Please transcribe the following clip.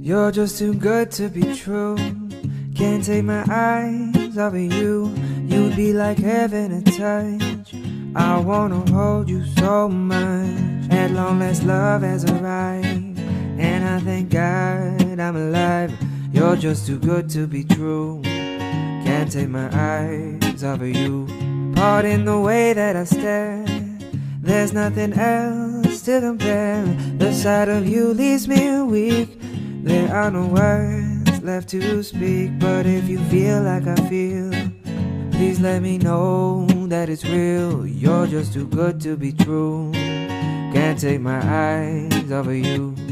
You're just too good to be true. Can't take my eyes off of you. You'd be like heaven to touch. I wanna hold you so much. At long last love has arrived, and I thank God I'm alive. You're just too good to be true. Can't take my eyes off of you. Pardon the way that I stare, there's nothing else to compare. The sight of you leaves me weak. There are no words left to speak. But if you feel like I feel, please let me know that it's real. You're just too good to be true. Can't take my eyes off of you.